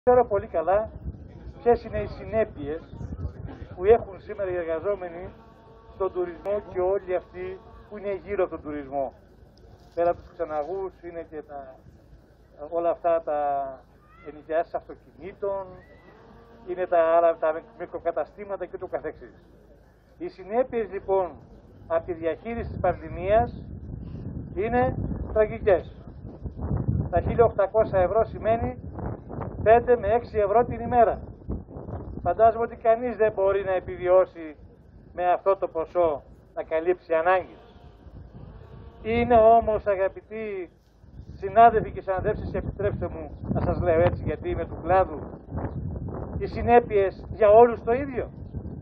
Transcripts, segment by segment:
Ξέρω πολύ καλά ποιες είναι οι συνέπειες που έχουν σήμερα οι εργαζόμενοι στον τουρισμό και όλοι αυτοί που είναι γύρω από τον τουρισμό. Πέρα από τους ξεναγούς είναι και όλα αυτά τα ενοικιάσεις αυτοκινήτων, είναι τα μικροκαταστήματα και το καθεξής. Οι συνέπειες λοιπόν από τη διαχείριση της πανδημίας είναι τραγικές. Τα 1.800 ευρώ σημαίνει 5 με 6 ευρώ την ημέρα. Φαντάζομαι ότι κανείς δεν μπορεί να επιβιώσει με αυτό το ποσό να καλύψει ανάγκες. Είναι όμως, αγαπητοί συνάδελφοι και συναδέλφες, επιτρέψτε μου να σας λέω έτσι γιατί είμαι του κλάδου, οι συνέπειες για όλους το ίδιο?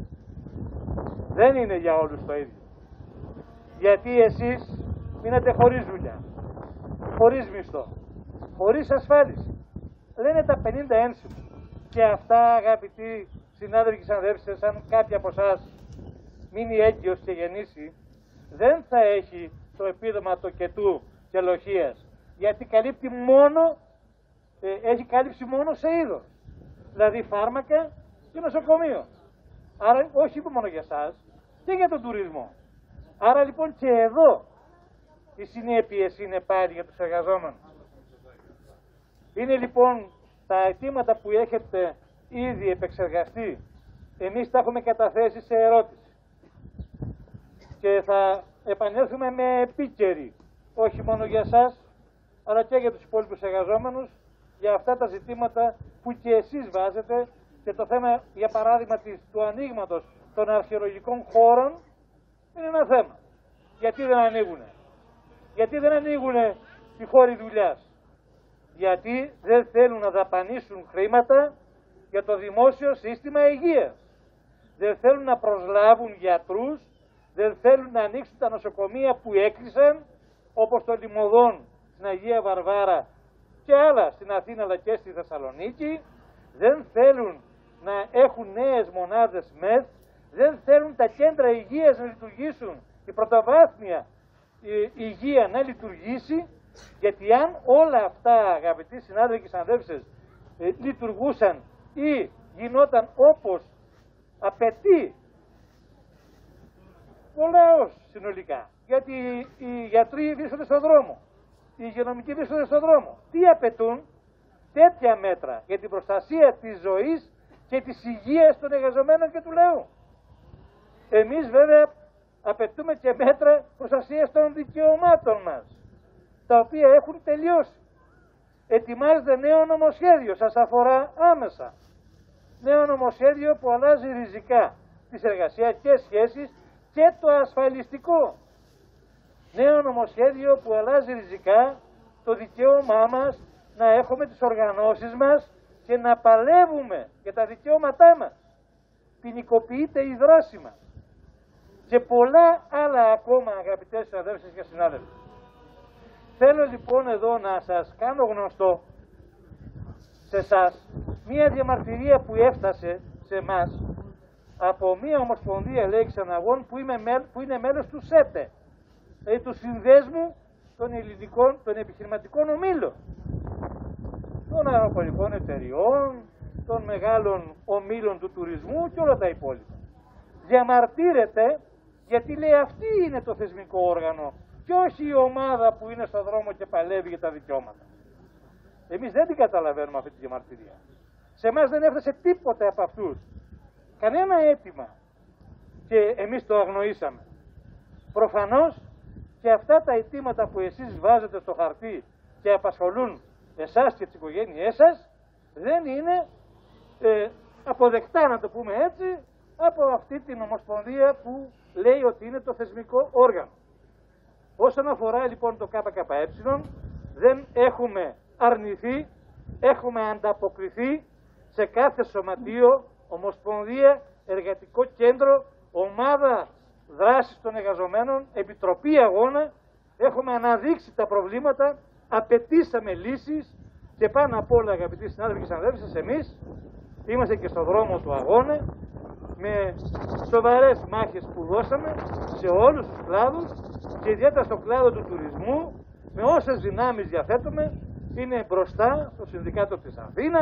Δεν είναι για όλους το ίδιο. Γιατί εσείς μείνατε χωρίς δουλειά, χωρίς μισθό, χωρίς ασφάλιση. Λένε τα 50 ένσημα. Και αυτά, αγαπητοί συνάδελφοι και συναδέλφες, αν κάποια από εσάς μείνει έγκυος και γεννήσει, δεν θα έχει το επίδομα τοκετού και λοχείας. Γιατί καλύπτει μόνο, έχει κάλυψη μόνο σε είδος. Δηλαδή φάρμακα και νοσοκομείο. Άρα όχι μόνο για εσάς, και για τον τουρισμό. Άρα λοιπόν και εδώ οι συνέπειες είναι πάλι για τους εργαζόμενους. Είναι λοιπόν τα αιτήματα που έχετε ήδη επεξεργαστεί, εμείς τα έχουμε καταθέσει σε ερώτηση. Και θα επανέλθουμε με επίκαιρη, όχι μόνο για εσάς, αλλά και για τους υπόλοιπους εργαζόμενους, για αυτά τα ζητήματα που και εσείς βάζετε, και το θέμα, για παράδειγμα, του ανοίγματος των αρχαιολογικών χώρων είναι ένα θέμα. Γιατί δεν ανοίγουνε? Γιατί δεν ανοίγουνε οι χώροι δουλειάς? Γιατί δεν θέλουν να δαπανίσουν χρήματα για το δημόσιο σύστημα υγείας. Δεν θέλουν να προσλάβουν γιατρούς, δεν θέλουν να ανοίξουν τα νοσοκομεία που έκλεισαν, όπως το Λιμωδόν στην Αγία Βαρβάρα και άλλα στην Αθήνα αλλά και στη Θεσσαλονίκη. Δεν θέλουν να έχουν νέες μονάδες ΜΕΘ, δεν θέλουν τα κέντρα υγείας να λειτουργήσουν, η πρωτοβάθμια υγεία να λειτουργήσει. Γιατί αν όλα αυτά, αγαπητοί συνάδελφοι και συναδέλφες, λειτουργούσαν ή γινόταν όπως απαιτεί ο λαός συνολικά, γιατί οι γιατροί βρίσκονται στον δρόμο, οι υγειονομικοί βρίσκονται στον δρόμο, τι απαιτούν? Τέτοια μέτρα για την προστασία της ζωής και της υγείας των εργαζομένων και του λαού. Εμείς βέβαια απαιτούμε και μέτρα προστασίας των δικαιωμάτων μας, τα οποία έχουν τελειώσει. Ετοιμάζεται νέο νομοσχέδιο, σας αφορά άμεσα. Νέο νομοσχέδιο που αλλάζει ριζικά τις εργασιακές σχέσεις και το ασφαλιστικό. Νέο νομοσχέδιο που αλλάζει ριζικά το δικαίωμά μας να έχουμε τις οργανώσεις μας και να παλεύουμε για τα δικαιώματά μας. Ποινικοποιείται η δράση μας. Και πολλά άλλα ακόμα, αγαπητές συναδέλφες και συνάδελφοι. Θέλω λοιπόν εδώ να σας κάνω γνωστό σε εσάς μία διαμαρτυρία που έφτασε σε εμάς από μία ομοσπονδία, λέει, ξεναγών που είναι μέλος του ΣΕΤΕ, δηλαδή του Συνδέσμου των Επιχειρηματικών Ομίλων, των αεροπορικών εταιριών, των μεγάλων ομίλων του τουρισμού και όλα τα υπόλοιπα. Διαμαρτύρεται γιατί λέει αυτή είναι το θεσμικό όργανο και όχι η ομάδα που είναι στον δρόμο και παλεύει για τα δικαιώματα. Εμείς δεν την καταλαβαίνουμε αυτή τη διαμαρτυρία. Σε εμάς δεν έφτασε τίποτε από αυτούς. Κανένα αίτημα. Και εμείς το αγνοήσαμε. Προφανώς και αυτά τα αιτήματα που εσείς βάζετε στο χαρτί και απασχολούν εσάς και τις οικογένειές σας δεν είναι αποδεκτά, να το πούμε έτσι, από αυτή την ομοσπονδία που λέει ότι είναι το θεσμικό όργανο. Όσον αφορά λοιπόν το ΚΚΕ, δεν έχουμε αρνηθεί, έχουμε ανταποκριθεί σε κάθε σωματείο, ομοσπονδία, εργατικό κέντρο, ομάδα δράσης των εργαζομένων, επιτροπή αγώνα, έχουμε αναδείξει τα προβλήματα, απαιτήσαμε λύσεις και πάνω απ' όλα, αγαπητοί συνάδελφοι και συναδέλφες, εμείς είμαστε και στον δρόμο του αγώνα με σοβαρές μάχες που δώσαμε σε όλους τους κλάδους και ιδιαίτερα στον κλάδο του τουρισμού, με όσες δυνάμεις διαθέτουμε. Είναι μπροστά στο Συνδικάτο της Αθήνας,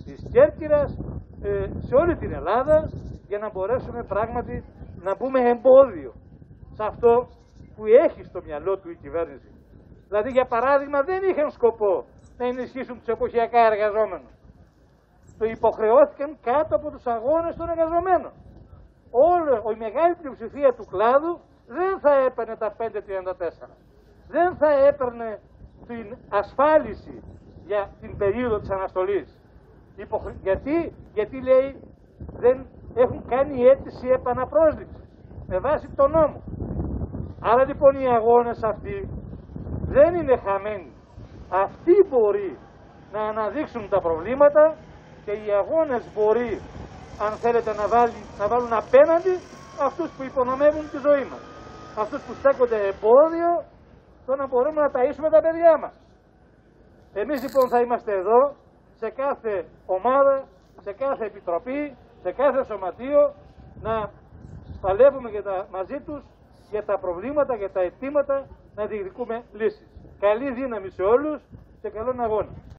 της Κέρκυρας, σε όλη την Ελλάδα, για να μπορέσουμε πράγματι να μπούμε εμπόδιο σε αυτό που έχει στο μυαλό του η κυβέρνηση. Δηλαδή, για παράδειγμα, δεν είχαν σκοπό να ενισχύσουν τους εποχιακά εργαζόμενους. Το υποχρεώθηκαν κάτω από τους αγώνες των εργαζομένων. Η μεγάλη πλειοψηφία του κλάδου δεν θα έπαιρνε τα 5.34. Δεν θα έπαιρνε την ασφάλιση για την περίοδο της αναστολής. Γιατί λέει δεν έχουν κάνει αίτηση επαναπρόσληψης με βάση τον νόμο. Άρα λοιπόν οι αγώνες αυτοί δεν είναι χαμένοι. Αυτοί μπορεί να αναδείξουν τα προβλήματα και οι αγώνες μπορεί, αν θέλετε, να βάλουν απέναντι αυτούς που υπονομεύουν τη ζωή μας. Αυτούς που στέκονται εμπόδιο στο να μπορούμε να ταΐσουμε τα παιδιά μας. Εμείς λοιπόν θα είμαστε εδώ σε κάθε ομάδα, σε κάθε επιτροπή, σε κάθε σωματείο να παλεύουμε μαζί τους για τα προβλήματα, για τα αιτήματα, να διεκδικούμε λύσεις. Καλή δύναμη σε όλους και καλόν αγώνα.